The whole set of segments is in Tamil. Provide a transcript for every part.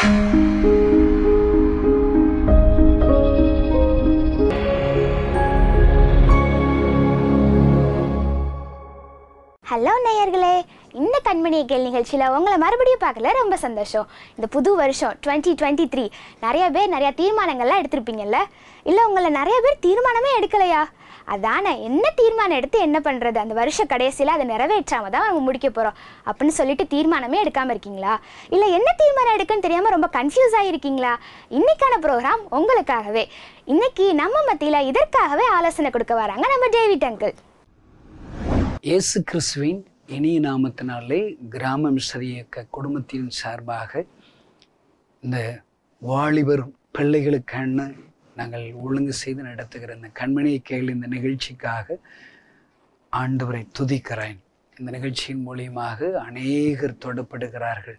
ஹலோ நேயர்களே, இந்த கண்மணியை கேள் நிகழ்ச்சியில் உங்களை மறுபடியும் பார்க்கல ரொம்ப சந்தோஷம். இந்த புது வருஷம் 2023 நிறைய பேர் நிறையா தீர்மானங்கள்லாம் எடுத்திருப்பீங்கல்ல. இல்லை உங்களை நிறைய பேர் தீர்மானமே எடுக்கலையா? அதானே, என்ன தீர்மானம் எடுத்து என்ன பண்ணுறது, அந்த வருஷ கடைசியில் அதை நிறைவேற்றாமல் தான் நம்ம முடிக்க போகிறோம் அப்படின்னு சொல்லிட்டு தீர்மானமே எடுக்காமல் இருக்கீங்களா? இல்லை என்ன தீர்மானம் எடுக்குன்னு தெரியாமல் ரொம்ப கன்ஃபியூஸ் ஆகிருக்கீங்களா? இன்றைக்கான ப்ரோக்ராம் உங்களுக்காகவே. இன்றைக்கி நம்ம மத்தியில் இதற்காகவே ஆலோசனை கொடுக்க வராங்க நம்ம டேவிட் அங்கிள். இயேசு கிறிஸ்துவின் இனிய நாமத்தினாலே கிராம மிஷனரி இயக்க குடும்பத்தின் சார்பாக இந்த வாலிபர் பிள்ளைகளுக்கான நாங்கள் ஒழுங்கு செய்து நடத்துகிற இந்த கண்மணியை கேள் இந்த நிகழ்ச்சிக்காக ஆண்டவரை துதிக்கிறேன். இந்த நிகழ்ச்சியின் மூலியமாக அநேகர் தொடப்படுகிறார்கள்.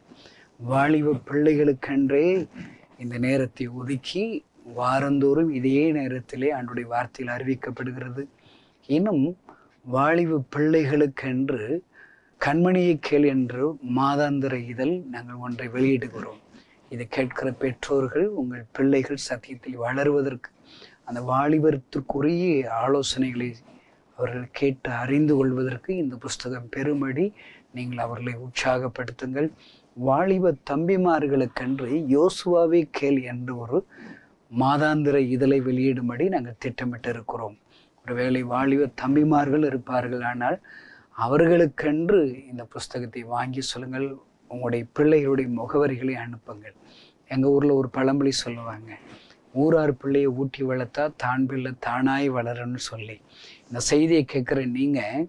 வாலிப பிள்ளைகளுக்கென்றே இந்த நேரத்தை ஒதுக்கி வாரந்தோறும் இதே நேரத்திலே ஆண்டவருடைய வார்த்தையில் அறிவிக்கப்படுகிறது. இன்னும் வாலிப பிள்ளைகளுக்கென்று கண்மணியை கேள் என்று மாதாந்திர இதழ் நாங்கள் ஒன்றை வெளியிடுகிறோம். இதை கேட்கிற பெற்றோர்கள் உங்கள் பிள்ளைகள் சத்தியத்தில் வளருவதற்கு, அந்த வாலிபத்திற்குரிய ஆலோசனைகளை அவர்கள் கேட்டு அறிந்து கொள்வதற்கு இந்த புஸ்தகம் பெருமடி. நீங்கள் அவர்களை உற்சாகப்படுத்துங்கள். வாலிப தம்பிமார்களுக்கென்று யோசுவாவே கேள் என்று ஒரு மாதாந்திர இதழை வெளியிடும்படி நாங்கள் திட்டமிட்டு இருக்கிறோம். ஒருவேளை வாலிப தம்பிமார்கள் இருப்பார்கள், ஆனால் அவர்களுக்கென்று இந்த புஸ்தகத்தை வாங்கி சொல்லுங்கள். உங்களுடைய பிள்ளைகளுடைய முகவரிகளை அனுப்புங்கள். எங்கள் ஊரில் ஒரு பழமொழி சொல்லுவாங்க, ஊரார் பிள்ளையை ஊட்டி வளர்த்தா தான் பிள்ளை தானாய் வளரன்னு சொல்லி. இந்த செய்தியை கேட்குற நீங்கள்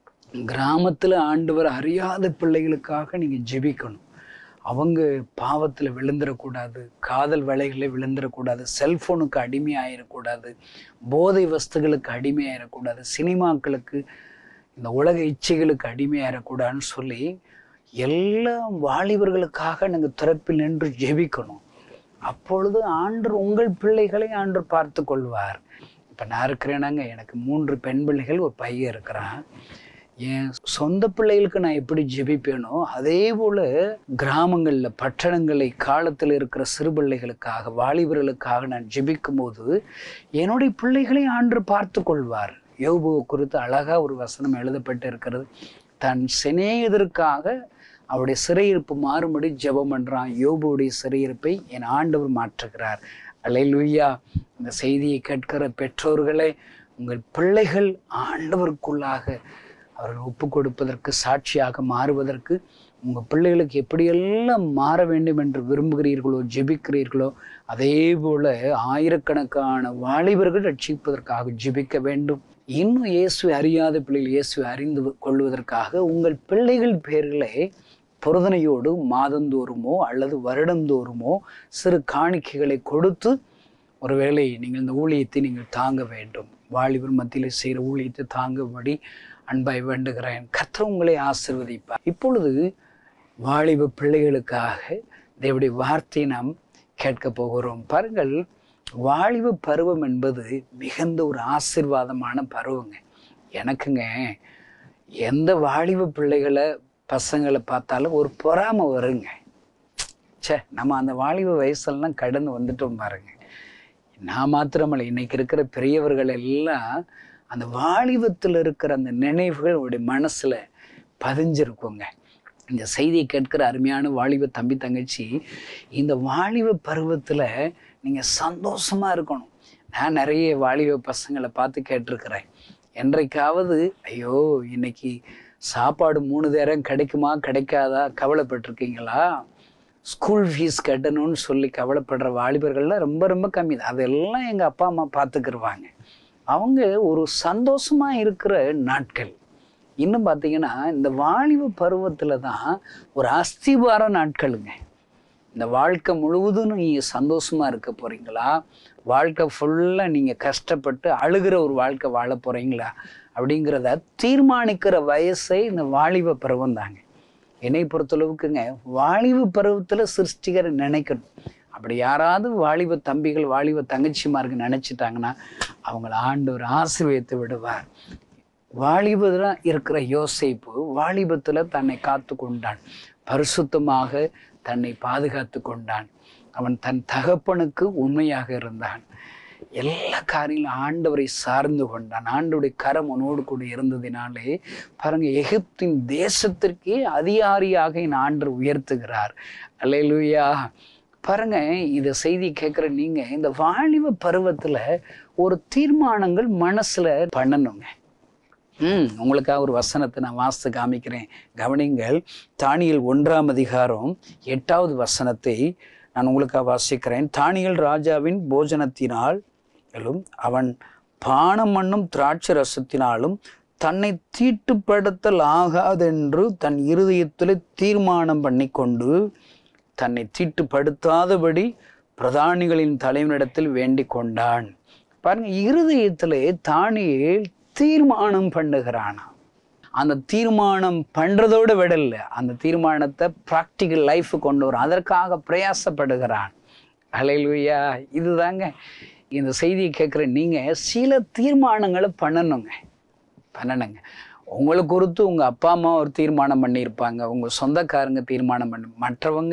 கிராமத்தில் ஆண்டவர் அறியாத பிள்ளைகளுக்காக நீங்கள் ஜெபிக்கணும். அவங்க பாவத்தில் விழுந்துடக்கூடாது, காதல் வலைகளில் விழுந்துடக்கூடாது, செல்ஃபோனுக்கு அடிமையாயிடக்கூடாது, போதை வஸ்துகளுக்கு அடிமையாயிடக்கூடாது, சினிமாக்களுக்கு இந்த உலக இச்சைகளுக்கு அடிமையாயிடக்கூடாதுன்னு சொல்லி எல்லா வாலிபர்களுக்காக நாங்கள் திறப்பில் நின்று ஜெபிக்கணும். அப்பொழுது ஆண்டவர் உங்கள் பிள்ளைகளை ஆண்டவர் பார்த்து கொள்வார். இப்போ நான் இருக்கிறேனாங்க, எனக்கு 3 பெண் பிள்ளைகள், ஒரு பையன் இருக்கிறான். என் சொந்த பிள்ளைகளுக்கு நான் எப்படி ஜெபிப்பேனோ அதே போல் கிராமங்களில் பட்டணங்களை காலத்தில் இருக்கிற சிறு பிள்ளைகளுக்காக வாலிபர்களுக்காக நான் ஜெபிக்கும் போது என்னுடைய பிள்ளைகளை ஆண்டவர் பார்த்து கொள்வார். யோபுவை குறித்து அழகாக ஒரு வசனம் எழுதப்பட்டு இருக்கிறது. தன் சிநேகிதருக்காக அவருடைய சிறையிருப்பு மாறும்படி ஜெபம் பண்ணுறான். யோபுடைய சிறையிருப்பை என் ஆண்டவர் மாற்றுகிறார். அல்லேலூயா. இந்த செய்தியை கேட்கிற பெற்றோர்களே, உங்கள் பிள்ளைகள் ஆண்டவருக்குள்ளாக அவர்கள் ஒப்பு கொடுப்பதற்கு, சாட்சியாக மாறுவதற்கு, உங்கள் பிள்ளைகளுக்கு எப்படியெல்லாம் மாற வேண்டும் என்று விரும்புகிறீர்களோ ஜெபிக்கிறீர்களோ அதே போல் ஆயிரக்கணக்கான வாலிபர்கள் ரட்சிப்பதற்காக ஜெபிக்க வேண்டும். இன்னும் இயேசுவை அறியாத பிள்ளைகள் இயேசுவை அறிந்து கொள்வதற்காக உங்கள் பிள்ளைகள் பேரிலே பொருதனையோடு மாதந்தோறுமோ அல்லது வருடந்தோறுமோ சிறு காணிக்கைகளை கொடுத்து ஒருவேளை நீங்கள் இந்த ஊழியத்தை நீங்கள் தாங்க வேண்டும். வாலிபர் மத்தியில் செய்கிற ஊழியத்தை தாங்கும்படி அன்பாய் வேண்டுகிறேன். கர்த்தர் உங்களை ஆசீர்வதிப்பார். இப்பொழுது வாலிப பிள்ளைகளுக்காக தேவனுடைய வார்த்தையை நாம் கேட்க போகிறோம். பாருங்கள், வாலிப பருவம் என்பது மிகுந்த ஒரு ஆசீர்வாதமான பருவங்க. எனக்குங்க எந்த வாலிப பிள்ளைகளை பசங்களை பார்த்தாலும் ஒரு பொறாமை வருங்க. நம்ம அந்த வாலிப வயசெல்லாம் கடந்து வந்துட்டோம் பாருங்க. நான் மாத்திரமல்ல, இன்னைக்கு இருக்கிற பெரியவர்கள் எல்லாம் அந்த வாலிபத்தில் இருக்கிற அந்த நினைவுகள் அவருடைய மனசில் பதிஞ்சிருக்குங்க. இந்த செய்தியை கேட்கிற அருமையான வாலிப தம்பி தங்கச்சி, இந்த வாலிப பருவத்தில் நீங்கள் சந்தோஷமாக இருக்கணும். நான் நிறைய வாலிப பசங்களை பார்த்து கேட்டிருக்கிறேன். என்றைக்காவது ஐயோ இன்னைக்கு சாப்பாடு 3 நேரம் கிடைக்குமா கிடைக்காதா கவலைப்பட்டிருக்கீங்களா? ஸ்கூல் ஃபீஸ் கட்டணும்னு சொல்லி கவலைப்படுற வாலிபர்கள்லாம் ரொம்ப ரொம்ப கம்மி தான். அதெல்லாம் எங்கள் அப்பா அம்மா பார்த்துக்கிருவாங்க. அவங்க ஒரு சந்தோஷமாக இருக்கிற நாட்கள். இன்னும் பார்த்தீங்கன்னா இந்த வாலிப பருவத்தில் தான் ஒரு அஸ்திபார நாட்களுங்க. இந்த வாழ்க்கை முழுவதும் நீங்கள் சந்தோஷமாக இருக்க போகிறீங்களா, வாழ்க்கை ஃபுல்லாக நீங்கள் கஷ்டப்பட்டு அழுகிற ஒரு வாழ்க்கை வாழ போகிறீங்களா அப்படிங்கிறத தீர்மானிக்கிற வயசே இந்த வாலிப பருவம் தாங்க. என்னை பொறுத்தளவுக்குங்க வாலிப பருவத்தில் சிருஷ்டிகரை நினைக்கணும். அப்படி யாராவது வாலிப தம்பிகள் வாலிப தங்கச்சிமாருக்கு நினச்சிட்டாங்கன்னா அவங்கள ஆண்டவர் ஆசீர்வதித்து விடுவார். வாலிபத்தில் இருக்கிற யோசேப்பு வாலிபத்தில் தன்னை காத்து கொண்டான். பரிசுத்தமாக தன்னை பாதுகாத்து கொண்டான். அவன் தன் தகப்பனுக்கு உண்மையாக இருந்தான். எல்லா காரியங்களும் ஆண்டவரை சார்ந்து கொண்டான். ஆண்டவருடைய கரம் அவனோடு கூட இருந்ததினாலே பாருங்க, எகிப்தின் தேசத்திற்கே அதிகாரியாக என் ஆண்டவர் உயர்த்துகிறார். அல்லேலூயா. பாருங்க, இந்த செய்தி கேட்குற நீங்க இந்த வாலிப பருவத்துல ஒரு தீர்மானங்கள் மனசுல பண்ணணுங்க. உங்களுக்காக ஒரு வசனத்தை நான் வாசித்து காமிக்கிறேன், கவனிங்கள். தானியேல் 1ஆம் அதிகாரம் 8வது வசனத்தை நான் உங்களுக்காக வாசிக்கிறேன். தானியேல் ராஜாவின் போஜனத்தினாலும் அவன் பானம் பண்ணும் திராட்சை ரசத்தினாலும் தன்னை தீட்டுப்படுத்தல் ஆகாதென்று தன் இருதயத்தில் தீர்மானம் பண்ணி கொண்டு தன்னை தீட்டுப்படுத்தாதபடி பிரதானிகளின் தலைவனிடத்தில் வேண்டிக் கொண்டான். பாருங்க, இருதயத்திலே தானியேல் தீர்மானம் பண்ணுகிறானா. அந்த தீர்மானம் பண்றதோடு விடல, அந்த தீர்மானத்தை ப்ராக்டிக்கல் லைஃப் கொண்டு வரும், அதற்காக பிரயாசப்படுகிறான். அல்லேலூயா. இதுதாங்க இந்த செய்தியை கேட்குற நீங்க சில தீர்மானங்களை பண்ணணுங்க. உங்களுக்கு குறித்து உங்க அப்பா அம்மா ஒரு தீர்மானம் பண்ணியிருப்பாங்க, உங்க சொந்தக்காரங்க தீர்மானம் பண்ண, மற்றவங்க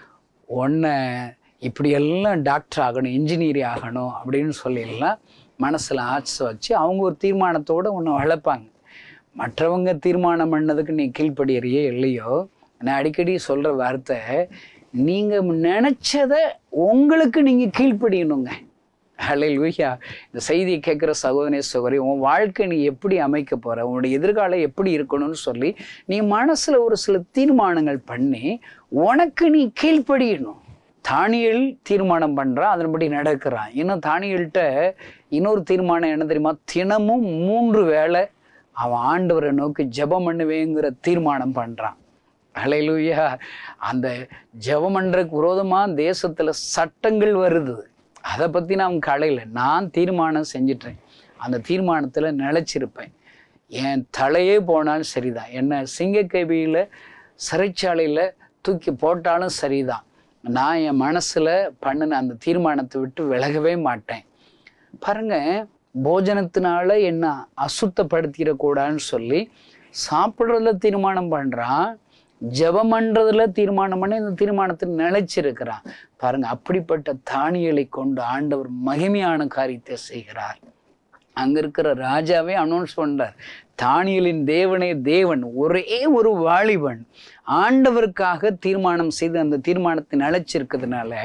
ஒன்றை இப்படியெல்லாம் டாக்டர் ஆகணும், இன்ஜினியர் ஆகணும் அப்படின்னு சொல்லிடலாம் மனசில் ஆசை வச்சு அவங்க ஒரு தீர்மானத்தோடு ஒன்று வளர்ப்பாங்க. மற்றவங்க தீர்மானம் பண்ணதுக்கு நீ கீழ்ப்படியறியே இல்லையோ, நான் அடிக்கடி சொல்கிற வார்த்தை, நீங்கள் நினச்சதை உங்களுக்கு நீங்கள் கீழ்ப்படியணுங்க. அல்லேலூயா. இந்த செய்தியை கேட்குற சகோதரனே சகோதரி, உன் வாழ்க்கை நீ எப்படி அமைக்க போகிற, உன்னுடைய எதிர்காலம் எப்படி இருக்கணும்னு சொல்லி நீ மனசில் ஒரு சில தீர்மானங்கள் பண்ணி உனக்கு நீ கீழ்ப்படியணும். தானியேல் தீர்மானம் பண்ணுறான், அதன்படி நடக்கிறான். இன்னும் தானியேல்கிட்ட இன்னொரு தீர்மானம் என்ன தெரியுமா? தினமும் 3 வேளை அவன் ஆண்டவரை நோக்கி ஜெபம் பண்ணுவேங்கிற தீர்மானம் பண்ணுறான். அல்லேலூயா. அந்த ஜெபம் பண்ணுறதுக்கு விரோதமாக தேசத்தில் சட்டங்கள் வருது, அதை பற்றி நான் கலையில் நான் தீர்மானம் செஞ்சிட்டேன், அந்த தீர்மானத்தில் நிலைச்சிருப்பேன். என் தலையே போனாலும் சரிதான், என்னை சிங்கக்கேபியில் சிறைச்சாலையில் தூக்கி போட்டாலும் சரிதான், நான் என் மனசில் பண்ணின அந்த தீர்மானத்தை விட்டு விலகவே மாட்டேன். பாருங்க, போஜனத்தினால என்ன அசுத்தப்படுத்திடக்கூடாதுன்னு சொல்லி சாப்பிட்றதுல தீர்மானம் பண்ணுறான், ஜெபம் பண்ணுறதுல தீர்மானம் பண்ணி இந்த தீர்மானத்தில் நிலைச்சிருக்கிறான். பாருங்க, அப்படிப்பட்ட தானியேலை கொண்டு ஆண்டவர் மகிமையான காரியத்தை செய்கிறார். அங்க இருக்கிற ராஜாவே அனௌன்ஸ் பண்றார், தானியேலின் தேவனே தேவன், ஒரே ஒரு வாலிபன் ஆண்டவருக்காக தீர்மானம் செய்து அந்த தீர்மானத்தை நிலைச்சிருக்கிறதுனால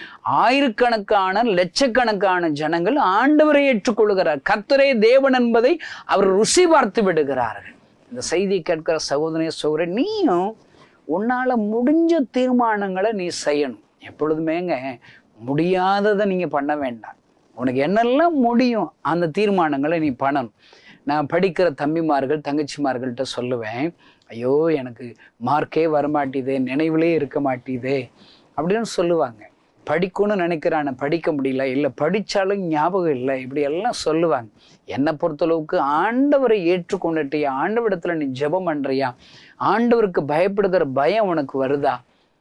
ஆயிரக்கணக்கான லட்சக்கணக்கான ஜனங்கள் ஆண்டவரை ஏற்றுக்கொள்கிறார். கர்த்தரே தேவன் என்பதை அவர் ருசி பார்த்து விடுகிறார்கள். இந்த செய்தியை கேட்கிற சகோதரனே சகோதரன், நீயும் உன்னால முடிஞ்ச தீர்மானங்களை நீ செய்யணும். எப்பொழுதுமேங்க முடியாததை நீங்க பண்ண வேண்டாம். உனக்கு என்னெல்லாம் முடியும் அந்த தீர்மானங்களை நீ பண்ணணும். நான் படிக்கிற தம்பிமார்கள் தங்கச்சிமார்கள்ட்ட சொல்லுவேன், ஐயோ எனக்கு மார்க்கே வரமாட்டேதே, நினைவிலே இருக்க மாட்டேதே அப்படின்னு சொல்லுவாங்க. படிக்கணும்னு நினைக்கிறான, படிக்க முடியல, இல்லை படித்தாலும் ஞாபகம் இல்லை, இப்படி எல்லாம் சொல்லுவாங்க. என்னை பொறுத்தளவுக்கு ஆண்டவரை ஏற்றுக்கொண்டுட்டியா, ஆண்டவரிடத்துல நீ ஜெபம் பண்ணுறியா, ஆண்டவருக்கு பயப்படுகிற பயம் உனக்கு வருதா?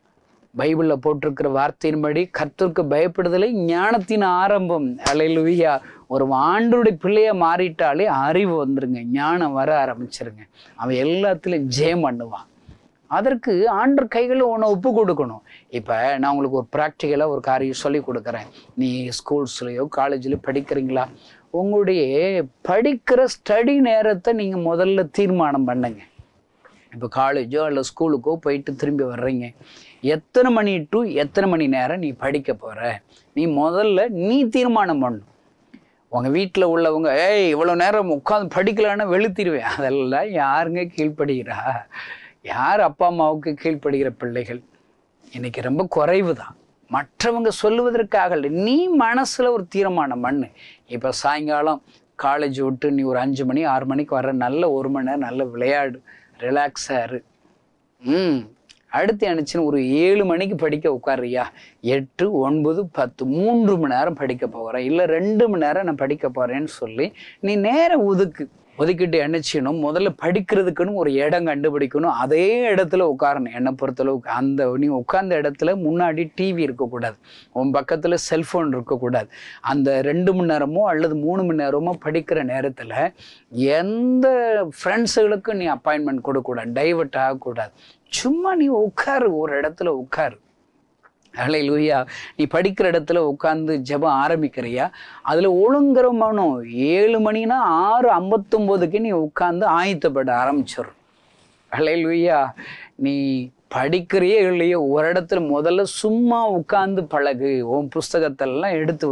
பைபிளில் போட்டிருக்கிற வார்த்தையின்படி கர்த்தருக்கு பயப்படுதலை ஞானத்தின் ஆரம்பம். அல்லேலூயா. ஒரு ஆண்டவருடைய பிள்ளையா மாறிட்டாலே அறிவு வந்துருங்க, ஞானம் வர ஆரம்பிச்சிருங்க, அவன் எல்லாத்துலேயும் ஜெயம் பண்ணுவான். அதற்கு ஆண்டவர் கைகளில் உன்னை ஒப்பு கொடுக்கணும். இப்போ நான் உங்களுக்கு ஒரு ப்ராக்டிக்கலாக ஒரு காரியம் சொல்லி கொடுக்குறேன். நீ ஸ்கூல்ஸ்லையோ காலேஜ்லையோ படிக்கிறீங்களா, உங்களுடைய படிக்கிற ஸ்டடி நேரத்தை நீங்கள் முதல்ல தீர்மானம் பண்ணுங்க. இப்போ காலேஜோ இல்லை ஸ்கூலுக்கோ போயிட்டு திரும்பி வர்றீங்க, எத்தனை மணி டு எத்தனை மணி நேரம் நீ படிக்க போகிற, நீ முதல்ல நீ தீர்மானம் பண்ணணும். உங்கள் வீட்டில் உள்ளவங்க இவ்வளோ நேரம் உட்காந்து படிக்கலான்னு வெளுத்திடுவேன், அதெல்லாம் யாருங்க கீழ்ப்படுகிறா? யார் அப்பா அம்மாவுக்கு கீழ்ப்படுகிற பிள்ளைகள்? இன்னைக்கு ரொம்ப குறைவு தான். மற்றவங்க சொல்லுவதற்காக இல்லை, நீ மனசில் ஒரு தீர்மானம் பண்ணு. இப்போ சாயங்காலம் காலேஜ் விட்டு நீ ஒரு 5 மணி 6 மணிக்கு வர, நல்ல 1 மணி நேரம் நல்ல விளையாடு, ரிலாக்ஸாக இரு. அடுத்து அனுச்சுன்னு ஒரு 7 மணிக்கு படிக்க உட்காரியா, 8, 9, 10 3 மணி நேரம் படிக்க போகிறேன், இல்லை 2 மணி நேரம் நான் படிக்க போகிறேன்னு சொல்லி நீ நேரம் ஒதுக்கிட்டு அனுச்சிடணும். முதல்ல படிக்கிறதுக்குன்னு ஒரு இடம் கண்டுபிடிக்கணும், அதே இடத்துல உட்காரணும். என்னை பொறுத்தளவுக்கு அந்த நீ உட்கார்ந்த இடத்துல முன்னாடி டிவி இருக்கக்கூடாது, உன் பக்கத்தில் செல்ஃபோன் இருக்கக்கூடாது. அந்த 2 மணி நேரமோ அல்லது 3 மணி நேரமோ படிக்கிற நேரத்தில் எந்த ஃப்ரெண்ட்ஸுகளுக்கும் நீ அப்பாயின்மெண்ட் கொடுக்கக்கூடாது, டைவர்ட் ஆகக்கூடாது. சும்மா நீ உட்காரு, ஒரு இடத்துல உட்காரு. அல்லேலூயா. நீ படிக்கிற இடத்துல உட்காந்து ஜெபம் ஆரம்பிக்கிறியா, அதில் ஒழுங்கரமானோம் 7 மணினா 6:59க்கு நீ உட்காந்து ஆயத்தப்பட ஆரம்பிச்சிடும். அல்லேலூயா. நீ படிக்கிறியே இல்லையோ, ஒரு இடத்துல முதல்ல சும்மா உட்காந்து பழகு. உன் புஸ்தகத்தெல்லாம் எடுத்து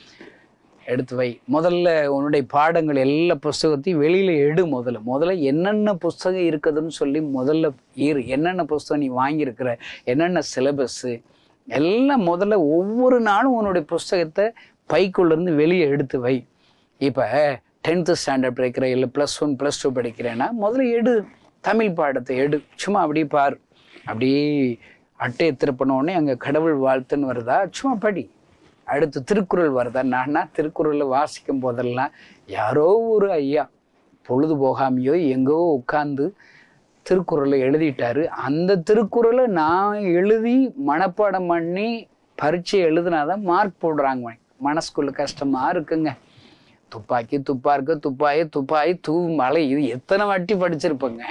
வை. முதல்ல உன்னுடைய பாடங்கள் எல்லா புஸ்தகத்தையும் வெளியில் எடு. முதல்ல என்னென்ன புஸ்தகம் இருக்குதுன்னு சொல்லி முதல்ல என்னென்ன புஸ்தகம் நீ வாங்கியிருக்கிற, என்னென்ன சிலபஸ்ஸு எல்லாம் முதல்ல ஒவ்வொரு நாளும் உன்னுடைய புஸ்தகத்தை பைக்குள்ளேருந்து வெளியே எடுத்து வை. இப்போ 10th ஸ்டாண்டர்ட் படிக்கிறேன், இல்லை +1 +2 படிக்கிறேன்னா முதல்ல எடு, தமிழ் பாடத்தை எடு. சும்மா அப்படியே பாரு. அப்படியே அட்டையை திருப்பினோடனே அங்கே கடவுள் வாழ்த்துன்னு வருதா, சும்மா படி. அடுத்து திருக்குறள் வருதா, நானா திருக்குறளை வாசிக்கும் போதெல்லாம் யாரோ ஒரு ஐயா பொழுது போகாமையோ எங்கோ உட்காந்து திருக்குறளை எழுதிட்டாரு. அந்த திருக்குறளை நான் எழுதி மனப்பாடம் பண்ணி பரீட்சை எழுதுனாதான் மார்க் போடுறாங்க. மனசுக்குள்ள கஷ்டமா இருக்குங்க. துப்பாக்கி துப்பாயி தூ மலை, இது எத்தனை வாட்டி படிச்சிருப்பேங்க.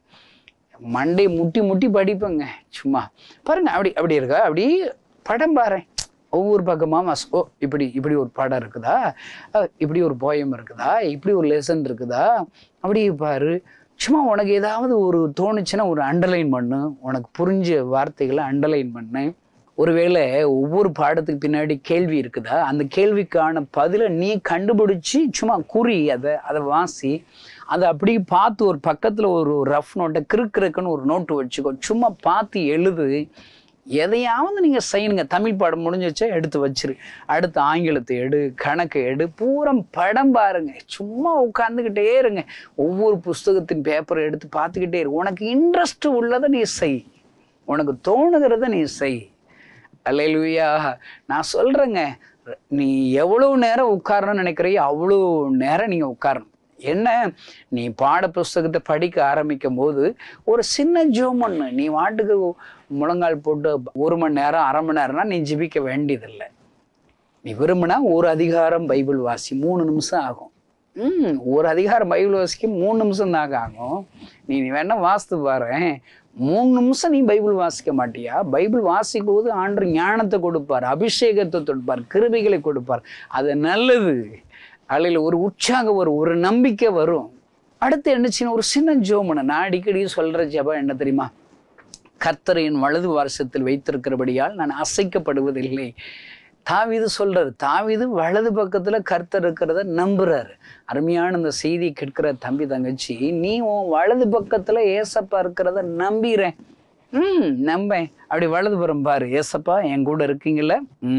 மண்டை முட்டி படிப்பேங்க. சும்மா பாருங்க, அப்படி இருக்கா, அப்படி படம் பாரு. ஒவ்வொரு பக்கமாக இப்படி ஒரு பாடம் இருக்குதா, இப்படி ஒரு போயம் இருக்குதா, இப்படி ஒரு லெசன் இருக்குதா, அப்படி பாரு. சும்மா உனக்கு ஏதாவது ஒரு தோணுச்சுன்னா ஒரு அண்டர்லைன் பண்ணு. உனக்கு புரிஞ்ச வார்த்தைகளை அண்டர்லைன் பண்ணு. ஒருவேளை ஒவ்வொரு பாடத்துக்கு பின்னாடி கேள்வி இருக்குதா, அந்த கேள்விக்கான பதிலை நீ கண்டுபிடிச்சி சும்மா குறி, அதை வாசி. அதை அப்படி பார்த்து ஒரு பக்கத்தில் ஒரு ரஃப் நோட்டை கிறுக்குன்னு ஒரு நோட்டு வச்சுக்கோ. சும்மா பார்த்து எழுது. எதையாவது நீங்கள் செய்யணுங்க. தமிழ் பாடம் முடிஞ்சிச்சா எடுத்து வச்சிரு. அடுத்து ஆங்கிலத்தை எடு, கணக்கு எடு, பூரம் படம் பாருங்க. சும்மா உட்காந்துக்கிட்டே இருங்க. ஒவ்வொரு புஸ்தகத்தின் பேப்பரை எடுத்து பார்த்துக்கிட்டே இரு. உனக்கு இன்ட்ரெஸ்ட் உள்ளதை நீ செய், உனக்கு தோணுகிறத நீ செய். அல்லேலூயா. நான் சொல்கிறேங்க, நீ எவ்வளோ நேரம் உட்காரணும்னு நினைக்கிறையோ அவ்வளோ நேரம் நீங்கள் உட்காரணும். என்ன, நீ பாட புஸ்தகத்தை படிக்க ஆரம்பிக்கும் போது ஒரு சின்ன ஜோமன்னு நீ வாட்டுக்கு முழங்கால் போட்டு 1 மணி நேரம் 1/2 மணி நேரம்னா நீ ஜெபிக்க வேண்டியதில்லை. நீ விரும்பினா ஒரு அதிகாரம் பைபிள் வாசி, 3 நிமிஷம் ஆகும். ஒரு அதிகாரம் பைபிள் வாசிக்க 3 நிமிஷம் தாங்க ஆகும். நீ வேணா வாசித்து பாரு. 3 நிமிஷம் நீ பைபிள் வாசிக்க மாட்டியா? பைபிள் வாசிக்கும் போது ஆண்டவர் ஞானத்தை கொடுப்பார், அபிஷேகத்தை கொடுப்பார், கிருபைகளை கொடுப்பார். அது நல்லது. அதில் ஒரு உற்சாகம் வரும், ஒரு நம்பிக்கை வரும். அடுத்து என்னச்சுன்னா ஒரு சின்ன ஜோமனை. நான் அடிக்கடி சொல்கிற ஜெபம் என்ன தெரியுமா? கர்த்தர் என் வலது வாரசத்தில் வைத்திருக்கிறபடியால் நான் அசைக்கப்படுவதில்லை. தாவீது சொல்றாரு. தாவீது வலது பக்கத்துல கர்த்தர் இருக்கிறத நம்புறாரு. அருமையான இந்த செய்தி கேட்கிற தம்பி தங்கச்சி, நீ உன் வலது பக்கத்துல ஏசப்பா இருக்கிறத நம்பிறேன். நம்பேன். அப்படி வலதுபுறம் பாரு, ஏசப்பா என் கூட இருக்கீங்கள.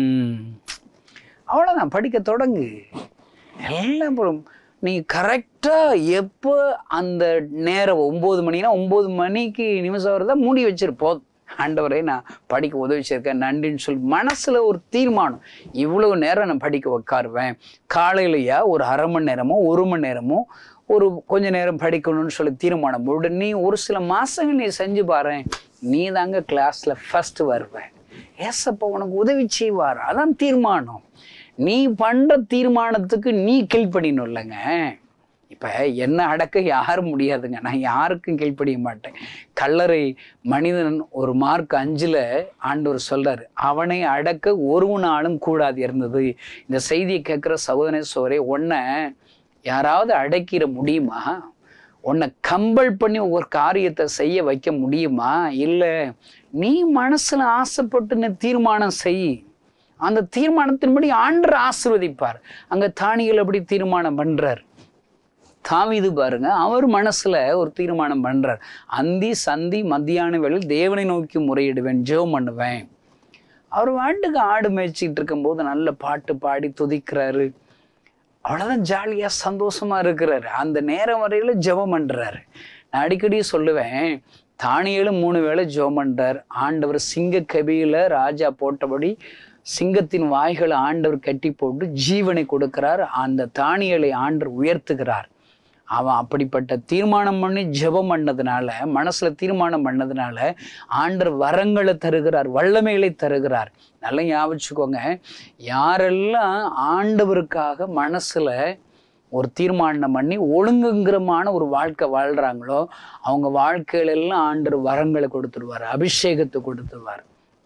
அவ்வளோதான், படிக்க தொடங்கு. எல்லாம் நீ கரெக்டாக எப்போ அந்த நேரம் 9 மணினா 9 மணிக்கு நிமிஷம் வரதான் மூடி வச்சிருப்போம். ஆண்டவரே நான் படிக்க உதவிச்சிருக்கேன் நன்றின்னு சொல்லி மனசில் ஒரு தீர்மானம். இவ்வளவு நேரம் நான் படிக்க உட்காருவேன். காலையிலையா ஒரு 1/2 மணி நேரமோ 1 மணி நேரமோ ஒரு கொஞ்ச நேரம் படிக்கணும்னு சொல்லி தீர்மானம் போட்டு நீ ஒரு சில மாதங்கள் நீ செஞ்சு பாரு. நீ தாங்க கிளாஸில் ஃபர்ஸ்ட் வருவேன். ஏசப்பா உனக்கு உதவி செய்வார். அதான் தீர்மானம். நீ பண்ணுற தீர்மானத்துக்கு நீ கீழ்ப்படியணும் இல்லைங்க. இப்போ என்ன அடக்க யாரும் முடியாதுங்க. நான் யாருக்கும் கீழ்ப்படிய மாட்டேன். கல்லறை மனிதன் ஒரு மார்க் 5ல் ஆண்டவர் சொல்றாரு, அவனை அடக்க ஒருவனாலும் கூடாது இருந்தது. இந்த செய்தியை கேட்குற சகோதர சோரே, உன்னை யாராவது அடக்கிட முடியுமா? உன்னை கம்பல் பண்ணி ஒவ்வொரு காரியத்தை செய்ய வைக்க முடியுமா? இல்லை, நீ மனசுல ஆசைப்பட்டு நீ தீர்மானம் செய். அந்த தீர்மானத்தின்படி ஆண்டவர் ஆசீர்வதிப்பார். அங்க தானியேல் அப்படி தீர்மானம் பண்றார். தாவீது பாருங்க, அவர் மனசுல ஒரு தீர்மானம் பண்றார். அந்தி சந்தி மத்தியான வேளையில் தேவனை நோக்கி முறையிடுவேன், ஜெபம் பண்ணுவேன். அவர் வாட்டுக்கு ஆடு மேய்ச்சிட்டு இருக்கும் போது நல்ல பாட்டு பாடி துதிக்கிறாரு. அவ்வளவுதான், ஜாலியா சந்தோஷமா இருக்கிறாரு. அந்த நேரம் வரையில ஜெபம் பண்றாரு. நான் அடிக்கடி சொல்லுவேன், தானியேலும் 3 வேளை ஜெபம் பண்றார். ஆண்டவர் சிங்க கபியில ராஜா போட்டபடி சிங்கத்தின் வாய்களை ஆண்டவர் கட்டி போட்டு ஜீவனை கொடுக்கிறார். அந்த தானியேலை ஆண்டவர் உயர்த்துகிறார். அவன் அப்படிப்பட்ட தீர்மானம் பண்ணி ஜெபம் பண்ணதுனால, மனசுல தீர்மானம் பண்ணதுனால ஆண்டவர் வரங்களை தருகிறார், வல்லமைகளை தருகிறார். நல்லா ஞாபகிச்சுக்கோங்க, யாரெல்லாம் ஆண்டவருக்காக மனசுல ஒரு தீர்மானம் பண்ணி ஒழுங்குங்கிரமான ஒரு வாழ்க்கை வாழ்றாங்களோ அவங்க வாழ்க்கையில எல்லாம் ஆண்டவர் வரங்களை கொடுத்துருவார், அபிஷேகத்தை கொடுத்துருவார்.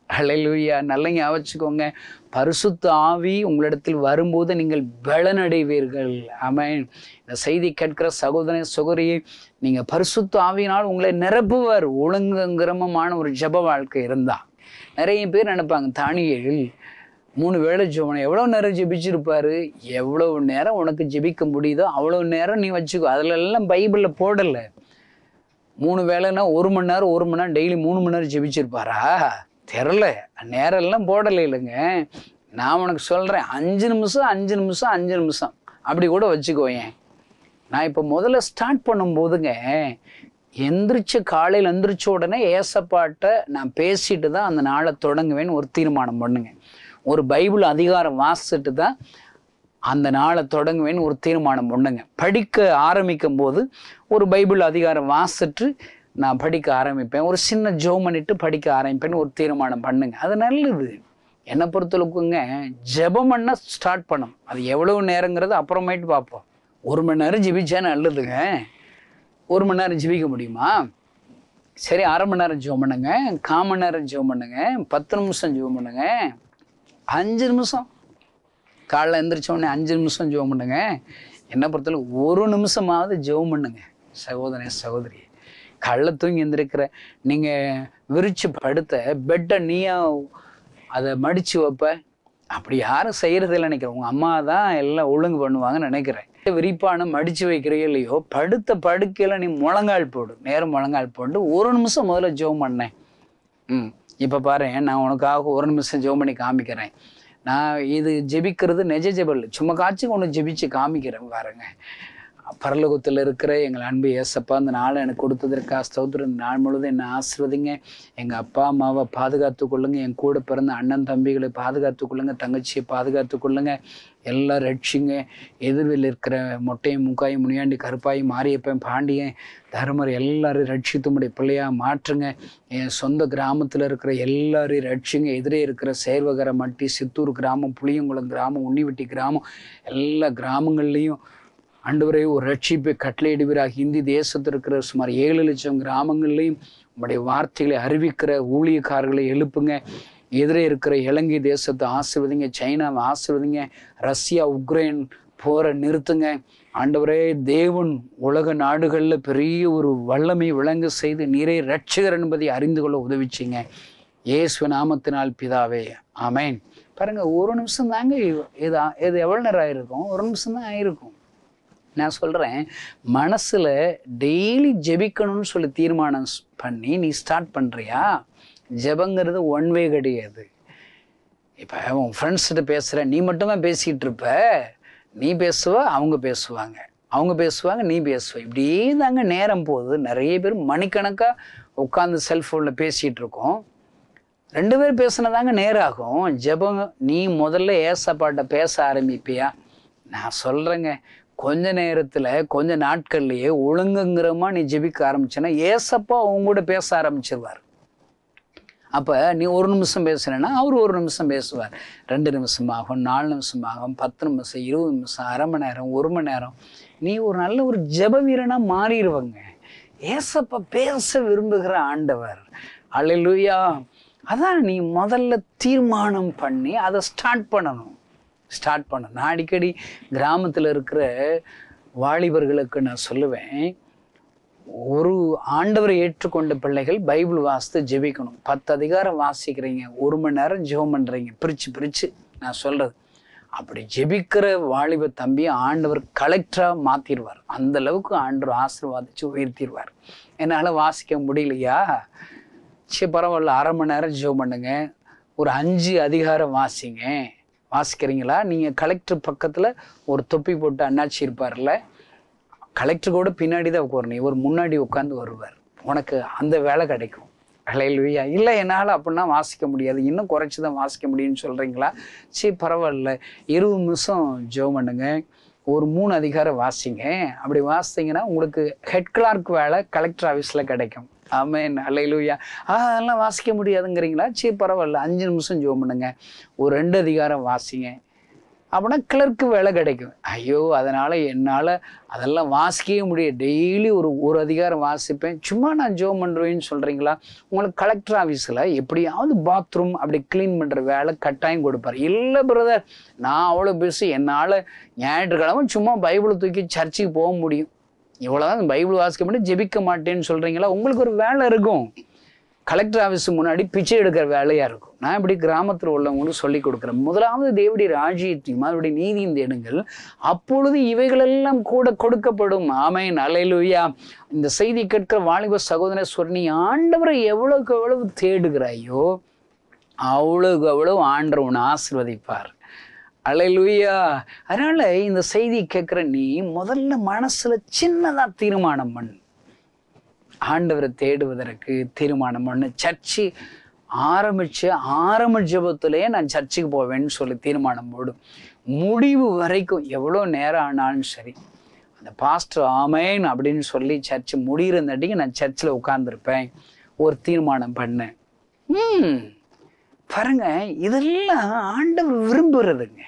ஹல்லேலூயா. நல்லா ஞாபகம் வச்சுக்கோங்க, பரிசுத்த ஆவி உங்களிடத்தில் வரும்போது நீங்கள் பலனடைவீர்கள். ஆமென். இந்த செய்தி கேட்கிற சகோதரனே சகோதரியே, நீங்க பரிசுத்த ஆவியினால் உங்களை நிரப்புவார். ஒழுங்குங்கிரமமான ஒரு ஜெப வாழ்க்கை இருந்தா. நிறைய பேர் நினைப்பாங்க, தானியேல் 3 வேளை ஜெபம் எவ்வளோ நேரம் ஜெபிச்சிருப்பாரு. எவ்வளவு நேரம் உனக்கு ஜெபிக்க முடியுதோ அவ்வளோ நேரம் நீ வச்சுக்கோ. அதுல எல்லாம் பைபிளில் போடலை. 3 வேளைன்னா 1 மணி நேரம் 1 மணி நேரம் டெய்லி 3 மணி நேரம் ஜெபிச்சிருப்பாரா? தெரில. நேரம் எல்லாம் போடலை இல்லைங்க. நான் உனக்கு சொல்கிறேன், 5 நிமிஷம் 5 நிமிஷம் 5 நிமிஷம் அப்படி கூட வச்சுக்கோயேன். நான் இப்போ முதல்ல ஸ்டார்ட் பண்ணும்போதுங்க, காலையில் எந்திரிச்ச உடனே ஏசப்பாட்ட நான் பேசிட்டு தான் அந்த நாளை தொடங்குவேன்னு ஒரு தீர்மானம் பண்ணுங்க. ஒரு பைபிள் அதிகாரம் வாசிச்சுட்டு தான் அந்த நாளை தொடங்குவேன்னு ஒரு தீர்மானம் பண்ணுங்க. படிக்க ஆரம்பிக்கும் போது ஒரு பைபிள் அதிகாரம் வாசிட்டு நான் படிக்க ஆரம்பிப்பேன். ஒரு சின்ன ஜெபம் பண்ணிட்டு படிக்க ஆரம்பிப்பேன்னு ஒரு தீர்மானம் பண்ணுங்க. அது நல்லது. என்னை பொறுத்தளவுக்குங்க, ஜெபம் பண்ண ஸ்டார்ட் பண்ணும். அது எவ்வளவு நேரங்கிறது அப்புறமேட்டு பார்ப்போம். 1 மணி நேரம் ஜெபிச்சா நல்லதுங்க. 1 மணி நேரம் ஜெபிக்க முடியுமா? சரி, அரை மணி நேரம் ஜெபம் பண்ணுங்க, 1/4 மணி நேரம் ஜெபம் பண்ணுங்க, 10 நிமிஷம் ஜெபம் பண்ணுங்க, 5 நிமிஷம் காலைல எந்திரிச்ச உடனே 5 நிமிஷம் ஜெபம் பண்ணுங்க. என்ன பொறுத்தவரை 1 நிமிஷமாவது ஜெபம் பண்ணுங்க. சகோதரனே சகோதரி, காலைல தூங்கி எந்திரிக்கிற நீங்கள் விரிச்சு படுத்த பெட்டை நீயா அதை மடித்து வைப்ப? அப்படி யாரும் செய்கிறதில்ல நினைக்கிறேன். உங்கள் அம்மா தான் எல்லாம் ஒழுங்கு பண்ணுவாங்கன்னு நினைக்கிறேன். விரிப்பான மடித்து வைக்கிறையோ இல்லையோ, படுத்த படுக்கையில் நீ முழங்கால் போடு, நேரம் முழங்கால் போட்டு 1 நிமிஷம் முதல்ல ஜெபம் பண்ணேன். இப்போ பாரு, நான் உனக்காக 1 நிமிஷம் ஜெபம் பண்ணி காமிக்கிறேன். நான் இது ஜெபிக்கிறது நெஜ ஜெபல், சும்மா காட்சி ஒன்று ஜெபிச்சு காமிக்கிறேன் பாருங்க. பரலோகத்தில் இருக்கிற எங்கள் அன்பு ஏசப்பா, அந்த நாளை எனக்கு கொடுத்ததற்காக ஸ்தோத்திரம். இந்த நாள் முழுவதும் என்னை ஆசீர்வதிங்க. எங்கள் அப்பா அம்மாவை பாதுகாத்து கொள்ளுங்க. என் கூட பிறந்த அண்ணன் தம்பிகளை பாதுகாத்து கொள்ளுங்க. தங்கச்சியை பாதுகாத்து கொள்ளுங்க. எல்லாம் ரட்சிங்க. எதிர்வில் இருக்கிற மொட்டையும் முக்காயும் முனியாண்டி கருப்பாயும் மாரியப்பன் பாண்டியன் தருமர் எல்லாரையும் ரட்சித்து முடிய பிள்ளையாக மாற்றுங்க. என் சொந்த கிராமத்தில் இருக்கிற எல்லாரையும் ரட்சிங்க. எதிரே இருக்கிற சேர்வகர மட்டி, சித்தூர் கிராமம், புளியங்குளம் கிராமம், உன்னிவெட்டி கிராமம், எல்லா கிராமங்கள்லேயும் ஆண்டவரே ஒரு ரட்சிப்பை கட்டளையிடுவீராக. இந்தி தேசத்தில் இருக்கிற சுமார் 7 லட்சம் கிராமங்கள்லையும் உங்களுடைய வார்த்தைகளை அறிவிக்கிற ஊழியக்காரர்களை எழுப்புங்க. எதிரே இருக்கிற இலங்கை தேசத்தை ஆசீர்வதிங்க. சைனாவை ஆசீர்வதிங்க. ரஷ்யா உக்ரைன் போரை நிறுத்துங்க. ஆண்டவரே, தேவன் உலக நாடுகளில் பெரிய ஒரு வல்லமை விளங்க செய்து நீரே ரட்சகர் என்பதை அறிந்து கொள்ள உதவிச்சிங்க. இயேசு நாமத்தினால் பிதாவே, ஆமேன். பாருங்க, 1 நிமிஷம் தாங்க. இது எவ்வளோ நேரம் ஆயிருக்கும்? 1 நிமிஷம் தான் ஆயிருக்கும். நான் சொல்கிறேன், மனசில் டெய்லி ஜெபிக்கணும்னு சொல்லி தீர்மானம் பண்ணி நீ ஸ்டார்ட் பண்ணுறியா? ஜெபங்கிறது 1 வே கிடையாது. இப்போ உன் ஃப்ரெண்ட்ஸ்கிட்ட பேசுகிற, நீ மட்டுமே பேசிகிட்டு இருப்ப. நீ பேசுவ, அவங்க பேசுவாங்க, அவங்க பேசுவாங்க, நீ பேசுவ. இப்படியே தாங்க நேரம் போகுது. நிறைய பேர் மணிக்கணக்காக உட்காந்து செல்ஃபோனில் பேசிகிட்டு இருக்கோம். 2 பேர் பேசுனதாங்க நேரம் ஆகும். ஜெபம் நீ முதல்ல ஏசப்பாட்ட பேச ஆரம்பிப்பியா? நான் சொல்கிறேங்க, கொஞ்ச நேரத்தில் கொஞ்ச நாட்கள்லையே ஒழுங்குங்கிறமா நீ ஜெபிக்க ஆரம்பிச்சேன்னா ஏசப்பா அவங்க கூட பேச ஆரம்பிச்சிருவார். அப்போ நீ 1 நிமிஷம் பேசுறேன்னா அவர் 1 நிமிஷம் பேசுவார். 2 நிமிஷம் ஆகும், 4 நிமிஷம் ஆகும், 10 நிமிஷம், 20 நிமிஷம், அரை மணி நேரம், 1 மணி நேரம். நீ ஒரு நல்ல ஒரு ஜெப வீரனாக மாறிடுவாங்க. ஏசப்பா பேச விரும்புகிற ஆண்டவர். அல்லேலூயா. அதான் நீ முதல்ல தீர்மானம் பண்ணி அதை ஸ்டார்ட் பண்ணணும். நான் அடிக்கடி கிராமத்தில் இருக்கிற வாலிபர்களுக்கு நான் சொல்லுவேன், ஒரு ஆண்டவரை ஏற்றுக்கொண்ட பிள்ளைகள் பைபிள் வாசித்து ஜெபிக்கணும். 10 அதிகாரம் வாசிக்கிறீங்க, 1 மணி நேரம் ஜெபம் பண்ணுறீங்க, பிரித்து நான் சொல்கிறது. அப்படி ஜெபிக்கிற வாலிப தம்பியை ஆண்டவர் கலெக்டராக மாற்றிடுவார். அந்த அளவுக்கு ஆண்டவர் ஆசீர்வாதிச்சு உயர்த்திடுவார். என்னால் வாசிக்க முடியலையா? சரி பரவாயில்ல, அரை மணி நேரம் ஜெபம் பண்ணுங்க, ஒரு 5 அதிகாரம் வாசிக்கிறீங்களா? நீங்கள் கலெக்டர் பக்கத்தில் ஒரு தொப்பி போட்டு அண்ணாச்சி இருப்பார்ல, கலெக்டர் கூட பின்னாடி தான் உட்காரணும், இவர் முன்னாடி உட்காந்து வருவார். உனக்கு அந்த வேலை கிடைக்கும். ஹல்லேலூயா. இல்லை, என்னால் அப்படின்னா வாசிக்க முடியாது, இன்னும் குறைச்சி தான் வாசிக்க முடியும்னு சொல்கிறீங்களா? சரி பரவாயில்ல, 20 நிமிஷம் ஜெபம் பண்ணுங்க, ஒரு 3 அதிகாரம் வாசிங்க. அப்படி வாசித்தீங்கன்னா உங்களுக்கு ஹெட் கிளார்க் வேலை கலெக்டர் ஆஃபீஸில் கிடைக்கும். ஆமென். அல்லேலூயா. அதெல்லாம் வாசிக்க முடியாதுங்கிறீங்களா? சரி பரவாயில்ல, 5 நிமிஷம் ஜெபம் பண்ணுங்க, ஒரு 2 அதிகாரம் வாசிங்க. அப்படின்னா கிளர்க்கு வேலை கிடைக்கும். ஐயோ அதனால் என்னால் அதெல்லாம் வாசிக்கவே முடியும். டெய்லி ஒரு அதிகாரம் வாசிப்பேன். சும்மா நான் ஜோம் பண்ணுவேன்னு சொல்கிறீங்களா? உங்களுக்கு கலெக்டர் ஆஃபீஸில் எப்படியாவது பாத்ரூம் அப்படி க்ளீன் பண்ணுற வேலை கட்டாயம் கொடுப்பார். இல்லை பிரதர், நான் அவ்வளோ பிஸி, என்னால் ஞாயிற்றுக்கிழமை சும்மா பைபிளை தூக்கி சர்ச்சுக்கு போக முடியும், இவ்வளோதான் பைபிள் வாசிக்க முடியும், ஜெபிக்க மாட்டேன்னு சொல்கிறீங்களா? உங்களுக்கு ஒரு வேலை இருக்கும். கலெக்டர் ஆஃபீஸுக்கு முன்னாடி பிச்சை எடுக்கிற வேலையாக இருக்கும். நான் இப்படி கிராமத்தில் உள்ளவங்களும் சொல்லி கொடுக்குறேன். முதலாவது தேவனுடைய ராஜ்யத்தையும் அவருடைய நீதியும் தேடுங்கள், அப்பொழுது இவைகளெல்லாம் கூட கொடுக்கப்படும். ஆமென், அல்லேலூயா. இந்த செய்தி கேட்கிற வாலிப சகோதர சொன்னி, ஆண்டவரை எவ்வளவுக்கு எவ்வளவு தேடுகிறாயோ அவ்வளவுக்கு அவ்வளவு ஆண்டவர் உன்னை ஆசீர்வதிப்பார். அல்லேலூயா. அதனால இந்த செய்தி கேட்குற நீ முதல்ல மனசுல சின்னதா தீர்மானம் பண்ணு. ஆண்டவரை தேடுவதற்கு தீர்மானம் பண்ணு. சர்ச்சு ஆரம்ப ஜெபத்திலேயே நான் சர்ச்சுக்கு போவேன்னு சொல்லி தீர்மானம் போடும். முடிவு வரைக்கும் எவ்வளோ நேரம் ஆனாலும் சரி, அந்த பாஸ்டர் ஆமேன் அப்படின்னு சொல்லி சர்ச்சு முடிகிறந்தாட்டிக்கு நான் சர்ச்சில் உட்கார்ந்துருப்பேன். ஒரு தீர்மானம் பண்ணேன். பாருங்க, இதெல்லாம் ஆண்டவர் விரும்புறதுங்க.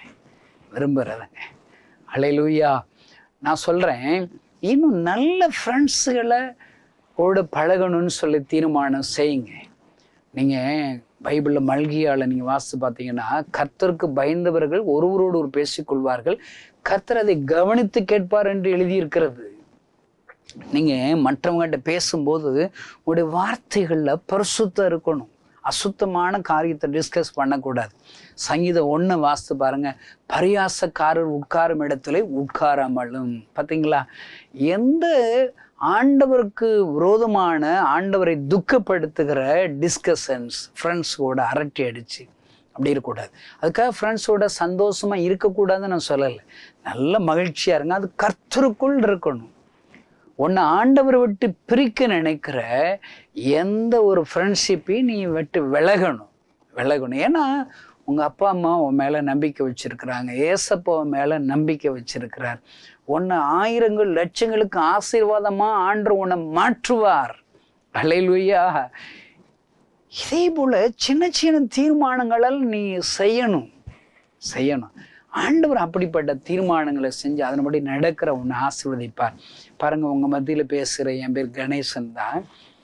அல்லேலூயா. நான் சொல்கிறேன், இன்னும் நல்ல ஃப்ரெண்ட்ஸுகளை கூட பழகணும்னு சொல்லி தீர்மானம் செய்யுங்க. நீங்கள் பைபிளில் மல்கியால் நீங்கள் வாசித்து பார்த்தீங்கன்னா, கர்த்தருக்கு பயந்தவர்கள் ஒருவரோடு ஒரு பேசிக்கொள்வார்கள், கர்த்தர் அதை கவனித்து கேட்பார் என்று எழுதியிருக்கிறது. நீங்கள் மற்றவங்ககிட்ட பேசும்போது உங்களுடைய வார்த்தைகளில் பரிசுத்தம் இருக்கணும். அசுத்தமான காரியத்தை டிஸ்கஸ் பண்ணக்கூடாது. சங்கீதம் 1 வாசித்து பாருங்க, பரியாசக்காரர் உட்காரும் இடத்துல உட்காராமலும். பார்த்தீங்களா? எந்த ஆண்டவருக்கு விரோதமான, ஆண்டவரை துக்கப்படுத்துகிற டிஸ்கஷன்ஸ் ஃப்ரெண்ட்ஸோட அரட்டை அடிச்சு அப்படி இருக்கக்கூடாது. அதுக்காக ஃப்ரெண்ட்ஸோட சந்தோஷமா இருக்கக்கூடாதுன்னு நான் சொல்லலை. நல்ல மகிழ்ச்சியா இருங்க, அது கர்த்தருக்குள் இருக்கணும். உன்னை ஆண்டவரை விட்டு பிரிக்க நினைக்கிற எந்த ஒரு ஃப்ரெண்ட்ஷிப்பையும் நீ விட்டு விலகணும். ஏன்னா உங்கள் அப்பா அம்மா உன் மேலே நம்பிக்கை வச்சுருக்கிறாங்க, ஏசப்பா உன் மேலே நம்பிக்கை வச்சுருக்கிறார். உன்னை ஆயிரங்கள் லட்சங்களுக்கு ஆசீர்வாதமாக ஆண்டவர் உன்னை மாற்றுவார். அல்லேலூயா. இதே போல் சின்ன சின்ன தீர்மானங்களால் நீ செய்யணும். ஆண்டவர் அப்படிப்பட்ட தீர்மானங்களை செஞ்சு அதன்படி நடக்கிற உன்னை ஆசீர்வதிப்பார். பாருங்கள், உங்கள் மத்தியில் பேசுகிற என் பேர் கணேசன் தான்.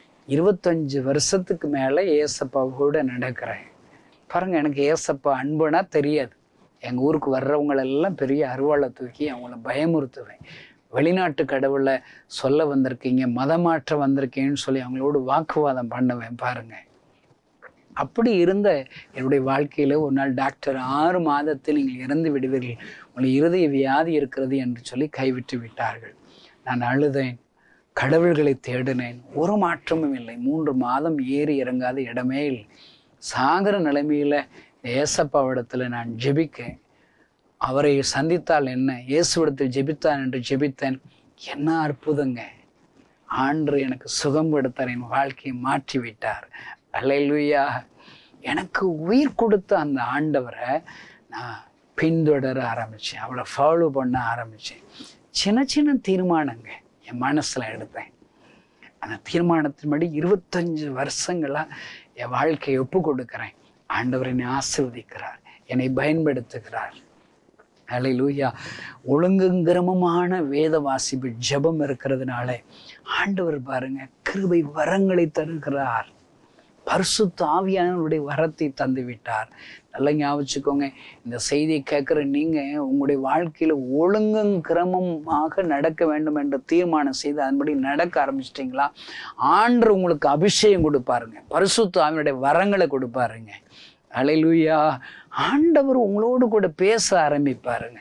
25 வருஷத்துக்கு மேலே ஏசப்பா கூட நடக்கிறேன். பாருங்கள், எனக்கு ஏசப்பா அன்புனா தெரியாது. எங்கள் ஊருக்கு வர்றவங்களெல்லாம் பெரிய அருவாளை தூக்கி அவங்கள பயமுறுத்துவேன். வெளிநாட்டு கடவுளை சொல்ல வந்திருக்கீங்க, மதமாற்ற வந்திருக்கேன்னு சொல்லி அவங்களோட வாக்குவாதம் பண்ணுவேன். பாருங்கள், அப்படி இருந்த என்னுடைய வாழ்க்கையில் ஒரு நாள் டாக்டர் 6 மாதத்தில் நீங்கள் இறந்து விடுவீர்கள், உங்களுக்கு இருதய வியாதி இருக்கிறது என்று சொல்லி கைவிட்டு விட்டார்கள். நான் அழுதேன், கடவுள்களை தேடினேன், ஒரு மாற்றமும் இல்லை. 3 மாதம் ஏறி இறங்காத இடமே இல்லை. சாகர நிலைமையில் ஏசப்பாவிடத்தில் நான் ஜெபிக்கேன். அவரை சந்தித்தால் என்ன, இயேசுவிடத்தில் ஜெபித்தான் என்று ஜெபித்தேன். என்ன அற்புதங்க! ஆண்டவர் எனக்கு சுகம் கொடுத்தார், என் வாழ்க்கையை மாற்றி விட்டார். அல்லேலூயா. எனக்கு உயிர் கொடுத்த அந்த ஆண்டவரை நான் பின்தொடர ஆரம்பித்தேன், அவளை ஃபாலோ பண்ண ஆரம்பித்தேன். சின்ன சின்ன தீர்மானங்க என் மனசில் எடுத்தேன். அந்த தீர்மானத்தின்படி 25 வருஷங்களாக என் வாழ்க்கையை ஒப்பு கொடுக்குறேன். ஆண்டவர் என்னை ஆசீர்வதிக்கிறார், என்னை பயன்படுத்துகிறார். அல்லேலூயா. ஒழுங்குங்கிரமமான வேத வாசிப்பு ஜெபம் இருக்கிறதுனால ஆண்டவர் பாருங்க கிருபை வரங்களை தருகிறார். பரிசுத்த ஆவியானவருடைய வரத்தை தந்து விட்டார். நல்லா ஞாபகிச்சுக்கோங்க, இந்த செய்தியை கேட்குற நீங்கள் உங்களுடைய வாழ்க்கையில் ஒழுங்கும் கிரமமாக நடக்க வேண்டும் என்ற தீர்மானம் செய்து அதன்படி நடக்க ஆரம்பிச்சிட்டிங்களா, ஆண்டவர் உங்களுக்கு அபிஷேகம் கொடுப்பாருங்க, பரிசுத்த ஆவியானுடைய வரங்களை கொடுப்பாருங்க. அல்லேலூயா. ஆண்டவர் உங்களோடு கூட பேச ஆரம்பிப்பாருங்க.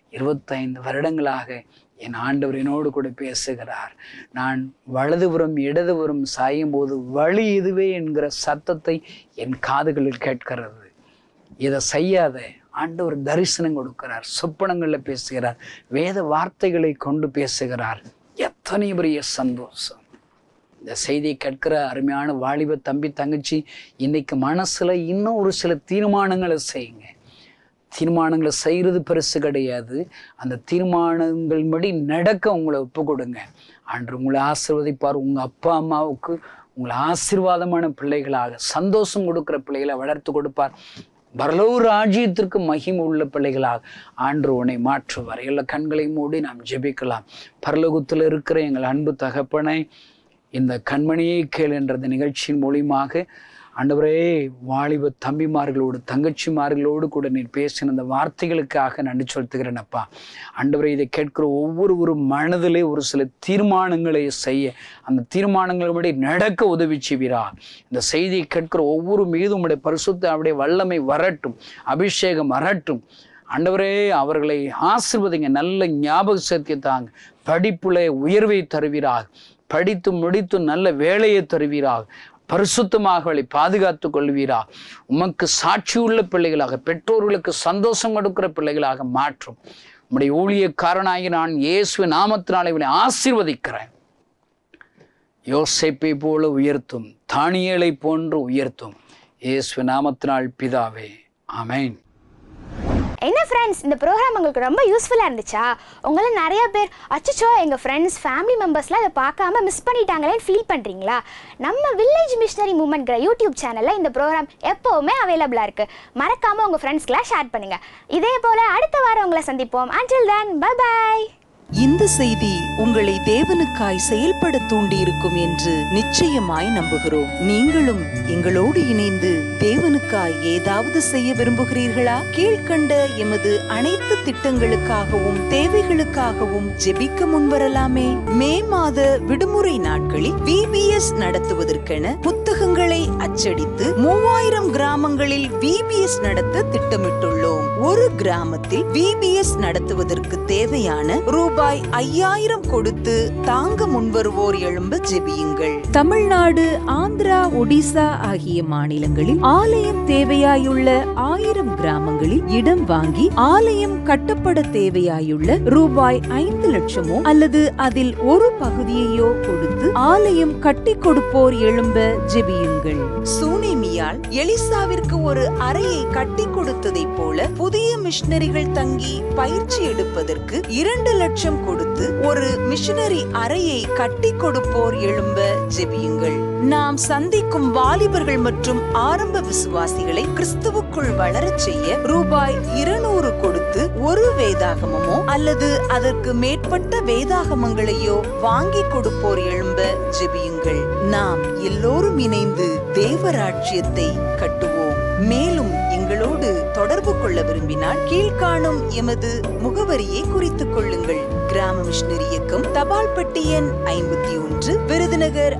25 வருடங்களாக என் ஆண்டவர் என்னோடு கூட பேசுகிறார். நான் வலதுபுறம் இடதுபுறம் சாயும் போது வழி இதுவே என்கிற சத்தத்தை என் காதுகளில் கேட்கிறது. இதை செய்யாத ஆண்டவர் தரிசனம் கொடுக்கிறார், சொப்பனங்களில் பேசுகிறார், வேத வார்த்தைகளை கொண்டு பேசுகிறார். எத்தனை பெரிய சந்தோஷம்! இந்த செய்தியை கேட்கிற அருமையான வாலிப தம்பி தங்கச்சி, இன்னைக்கு மனசுல இன்னும் ஒரு சில தீர்மானங்களை செய்யுங்க. தீர்மானங்களை செய்கிறது பெருசு கிடையாது, அந்த தீர்மானங்கள் படி நடக்க உங்களை ஒப்பு கொடுங்க. ஆண்டவர் உங்களை ஆசீர்வதிப்பார். உங்கள் அப்பா அம்மாவுக்கு உங்களை ஆசீர்வாதமான பிள்ளைகளாக, சந்தோஷம் கொடுக்குற பிள்ளைகளை வளர்த்து கொடுப்பார். பரலோக ராஜ்யத்திற்கு மகிமை உள்ள பிள்ளைகளாக ஆண்டு உன்னை மாற்றுவார். எல்லா கண்களை மூடி நாம் ஜெபிக்கலாம். பரலோகத்தில் இருக்கிற எங்கள் அன்பு தகப்பனை, இந்த கண்மணியை கேள் என்ற இந்த நிகழ்ச்சியின் மூலியமாக ஆண்டவரே, வாலிப தம்பிமார்களோடு தங்கச்சிமார்களோடு கூட நீர் பேசின அந்த வார்த்தைகளுக்காக நன்றி செலுத்துகிறேனப்பா. ஆண்டவரே, இதை கேட்கிற ஒவ்வொரு மனதிலே ஒரு சில தீர்மானங்களை செய்ய, அந்த தீர்மானங்களபடி நடக்க உதவி செய்வீரா. இந்த செய்தியை கேட்கிற ஒவ்வொரு மீதும் உடைய பரிசுத்த அவருடைய வல்லமை வரட்டும், அபிஷேகம் வரட்டும். ஆண்டவரே, அவர்களை ஆசீர்வதிங்க, நல்ல ஞாபக சக்தியை தாங்க, படிப்புல உயர்வை தருவீராக, படித்து முடித்து நல்ல வேலையை தருவீராக, பரிசுத்தமாக அவளை பாதுகாத்து கொள்வீரா. உமக்கு சாட்சியுள்ள பிள்ளைகளாக, பெற்றோர்களுக்கு சந்தோஷம் கொடுக்கிற பிள்ளைகளாக மாற்றும். உம்முடைய ஊழியக்காரனாகி நான் இயேசுவின் நாமத்தினால் இவனை ஆசீர்வதிக்கிறேன். யோசேப்பை போல உயர்த்தும், தானியேலை போன்று உயர்த்தும். இயேசுவின் நாமத்தினால் பிதாவே, ஆமென். என்ன ஃப்ரெண்ட்ஸ், இந்த ப்ரோக்ராம் உங்களுக்கு ரொம்ப யூஸ்ஃபுல்லாக இருந்துச்சா? உங்களை நிறைய பேர் அச்சோ எங்கள் ஃப்ரெண்ட்ஸ் ஃபேமிலி மெம்பர்ஸ்லாம் அதை பார்க்காம மிஸ் பண்ணிட்டாங்களேன்னு ஃபீல் பண்ணுறீங்களா? நம்ம வில்லேஜ் மிஷனரி மூமெண்ட்ங்கிற யூடியூப் சேனலில் இந்த ப்ரோக்ராம் எப்போவுமே அவைலபிளாக இருக்குது. மறக்காமல் உங்கள் ஃப்ரெண்ட்ஸ்க்கெலாம் ஷேர் பண்ணுங்கள். இதே போல் அடுத்த வாரம் உங்களை சந்திப்போம். Until then, bye bye. இந்த செய்தி உங்களை தேவனுக்காய் செயல்பட தூண்டி இருக்கும் என்று நிச்சயமாய் நம்புகிறோம். நீங்களும் எங்களோடு இணைந்து தேவனுக்காய் ஏதாவது செய்ய விரும்புகிறீர்களா? கீழ்கண்ட எமது அனைத்து திட்டங்களுக்காகவும் தேவைகளுக்காகவும் ஜெபிக்க முன்வரலாமே. மே மாத விடுமுறை நாட்களில் VBS நடத்துவதற்கென புத்தகங்களை அச்சடித்து 3000 கிராமங்களில் VBS நடத்த திட்டமிட்டுள்ளோம். ஒரு கிராமத்தில் VBS நடத்துவதற்கு தேவையான ரூபாய் 5000 கொடுத்து தாங்க முன்வருவோர் எழும்ப ஜெபியுங்கள். தமிழ்நாடு, ஆந்திரா, ஒடிசா ஆகிய மாநிலங்களில் ஆலயம் தேவையாயுள்ள 1000 கிராமங்களில் இடம் வாங்கி ஆலயம் கட்டப்பட தேவையாயுள்ள ரூபாய் 5 லட்சமோ அல்லது அதில் ஒரு பகுதியையோ கொடுத்து ஆலயம் கட்டி கொடுப்போர் எழும்ப ஜெபியுங்கள். சூனேமியால் எலிசாவிற்கு ஒரு அறையை கட்டி கொடுத்ததை போல புதிய மிஷனரிகள் தங்கி பயிற்சி எடுப்பதற்கு 2 லட்சம் கொடுத்து ஒரு மிஷனரி அறையை கட்டி கொடுப்போர் எழும்ப ஜெபியுங்கள். நாம் சந்திக்கும் வாலிபர்கள் மற்றும் ஆரம்ப விசுவாசிகளை கிறிஸ்துவுக்குள் வளரச் செய்ய ரூபாய் 200 கொடுத்து ஒரு வேதாகமமோ அல்லது அதற்கு மேற்பட்ட வேதாகமங்களையோ வாங்கி கொடுப்போர் எழும்ப ஜெபியுங்கள். நாம் எல்லோரும் இணைந்து தேவராஜ்யத்தை கட்டுவோம். மேலும் எங்களோடு தொடர்பு கொள்ள விரும்பினால் கீழ்காணும் எமது முகவரியை குறித்துக் கொள்ளுங்கள். கிராம மிஷனரி இயக்கம், தபால் பெட்டி எண் 51, விருதுநகர்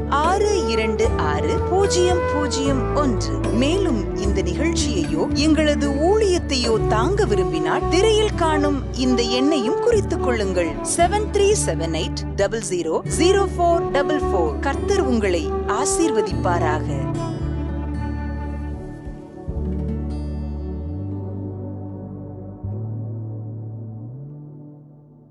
626001. மேலும் இந்த நிகழ்ச்சியையோ எங்களது ஊழியத்தையோ தாங்க விரும்பினால் திரையில் காணும் இந்த எண்ணையும் குறித்துக் கொள்ளுங்கள். 7378000444. கர்த்தர் உங்களை ஆசீர்வதிப்பாராக.